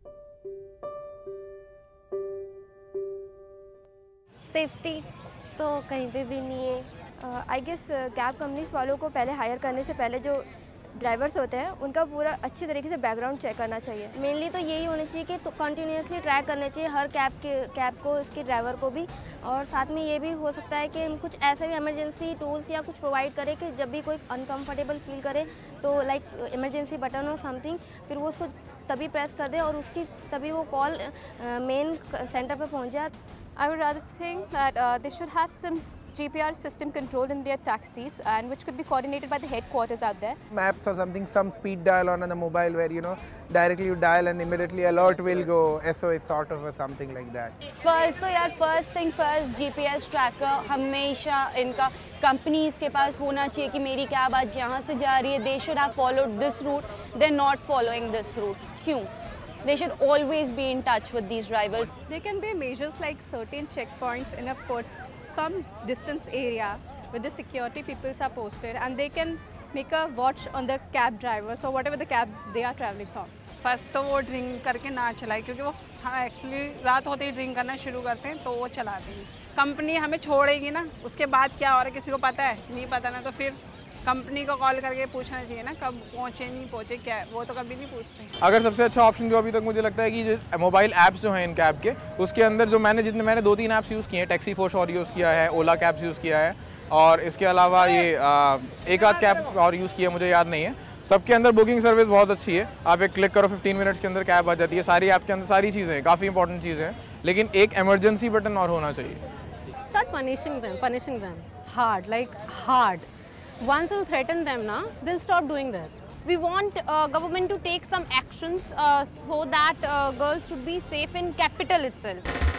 Safety तो कहीं पे भी नहीं है। आई गेस कैब कंपनीज वालों को पहले हायर करने से पहले जो ड्राइवर्स होते हैं उनका पूरा अच्छी तरीके से बैकग्राउंड चेक करना चाहिए। मेनली तो यही होना चाहिए कि कंटिन्यूसली ट्रैक करना चाहिए हर कैब को, उसके ड्राइवर को भी। और साथ में ये भी हो सकता है कि हम कुछ ऐसे भी इमरजेंसी टूल्स या कुछ प्रोवाइड करें कि जब भी कोई अनकंफर्टेबल फील करे तो लाइक इमरजेंसी बटन और समथिंग, फिर वो उसको तभी प्रेस कर दे और उसकी तभी वो कॉल मेन सेंटर पे पहुंच जाए। I would rather think that they should have some GPR system control in their taxis, and which could be coordinated by the headquarters out there. Maps or something, some speed dial on the mobile where directly you dial and immediately alert will go, SOS sort of or something like that. First तो यार first thing first GPS tracker हमेशा इनका companies के पास होना चाहिए कि मेरी cab आज यहाँ से जा रही है, they should have followed this route, they're not following this route. क्यों? They should always be in touch with these drivers. There can be measures like certain checkpoints in some distance area where the security people are posted, and they can make a watch on the cab drivers or whatever the cab they are traveling from. First तो वो drink करके ना चलाए, क्योंकि वो actually रात होते ही drink करना शुरू करते हैं तो वो चला देंगे। कंपनी हमें छोड़ेगी ना, उसके बाद क्या हो रहा है किसी को पता है? नहीं पता ना, तो फिर कंपनी को कॉल करके पूछना चाहिए ना कब पहुँचे नहीं पहुँचे, क्या वो तो कभी नहीं पूछते। अगर सबसे अच्छा ऑप्शन जो अभी तक मुझे लगता है कि जो मोबाइल ऐप्स जो हैं इन कैब के, उसके अंदर जो मैंने 2-3 ऐप्स यूज़ किए हैं, टैक्सी फोर्स और यूज़ किया है, ओला कैब्स यूज़ किया है, और इसके अलावा ये एक आध कैब और यूज़ किया, मुझे याद नहीं है। सबके अंदर बुकिंग सर्विस बहुत अच्छी है, आप एक क्लिक करो 15 मिनट्स के अंदर कैब आ जाती है। सारी ऐप के अंदर सारी चीज़ें हैं, काफ़ी इंपॉर्टेंट चीज़ें हैं, लेकिन एक इमरजेंसी बटन और होना चाहिए। Start punishing them hard, like hard. Once you threaten them, they'll stop doing this. We want government to take some actions so that girls should be safe in capital itself.